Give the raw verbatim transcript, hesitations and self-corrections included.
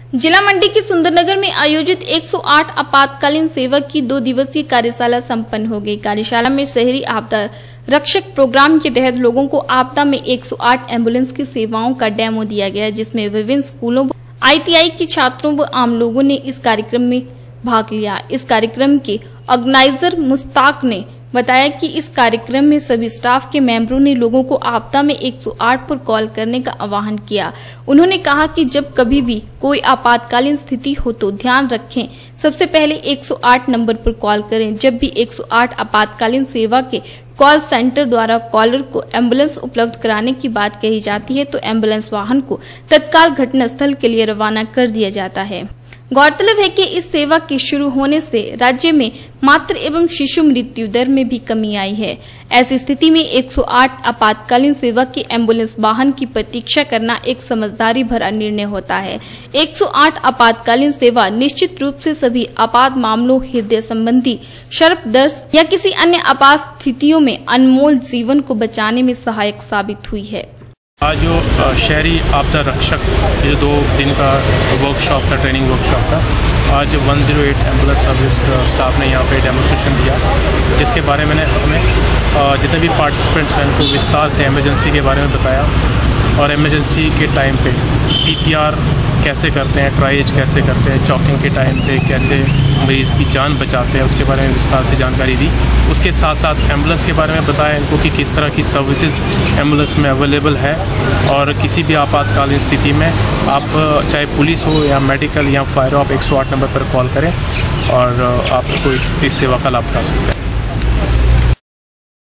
जिला मंडी के सुंदरनगर में आयोजित एक सौ आठ आपातकालीन सेवा की दो दिवसीय कार्यशाला संपन्न हो गई। कार्यशाला में शहरी आपदा रक्षक प्रोग्राम के तहत लोगों को आपदा में एक सौ आठ एम्बुलेंस की सेवाओं का डेमो दिया गया, जिसमें विभिन्न स्कूलों, आई टी आई के छात्रों व आम लोगों ने इस कार्यक्रम में भाग लिया। इस कार्यक्रम के ऑर्गेनाइजर मुश्ताक ने बताया कि इस कार्यक्रम में सभी स्टाफ के मेंबरों ने लोगों को आपदा में एक सौ आठ पर कॉल करने का आह्वान किया। उन्होंने कहा कि जब कभी भी कोई आपातकालीन स्थिति हो तो ध्यान रखें, सबसे पहले एक सौ आठ नंबर पर कॉल करें। जब भी एक सौ आठ आपातकालीन सेवा के कॉल सेंटर द्वारा कॉलर को एम्बुलेंस उपलब्ध कराने की बात कही जाती है तो एम्बुलेंस वाहन को तत्काल घटनास्थल के लिए रवाना कर दिया जाता है। गौरतलब है कि इस सेवा के शुरू होने से राज्य में मातृ एवं शिशु मृत्यु दर में भी कमी आई है। ऐसी स्थिति में एक सौ आठ आपातकालीन सेवा के एम्बुलेंस वाहन की प्रतीक्षा करना एक समझदारी भरा निर्णय होता है। एक सौ आठ आपातकालीन सेवा निश्चित रूप से सभी आपात मामलों, हृदय संबंधी, सर्पदर्श या किसी अन्य आपात स्थितियों में अनमोल जीवन को बचाने में सहायक साबित हुई है। आज जो शहरी आपदा रक्षक ये दो दिन का वर्कशॉप था, ट्रेनिंग वर्कशॉप था, आज एक सौ आठ एम्बुलेंस सर्विस स्टाफ ने यहाँ पे डेमोन्स्ट्रेशन दिया, जिसके बारे में हमें जितने भी पार्टिसिपेंट्स हैं उनको विस्तार से इमरजेंसी के बारे में बताया और इमरजेंसी के टाइम पे सी पी आर कैसे करते हैं, ट्राइज कैसे करते हैं, चॉकिंग के टाइम पे कैसे मरीज़ की जान बचाते हैं, उसके बारे में विस्तार से जानकारी दी। उसके साथ साथ एम्बुलेंस के बारे में बताया इनको कि किस तरह की सर्विसेज एम्बुलेंस में अवेलेबल है और किसी भी आपातकालीन स्थिति में आप चाहे पुलिस हो या मेडिकल या फायर हो, आप एक सौ आठ नंबर पर कॉल करें और आपको इस, इस सेवा का लाभ उठा सकते हैं।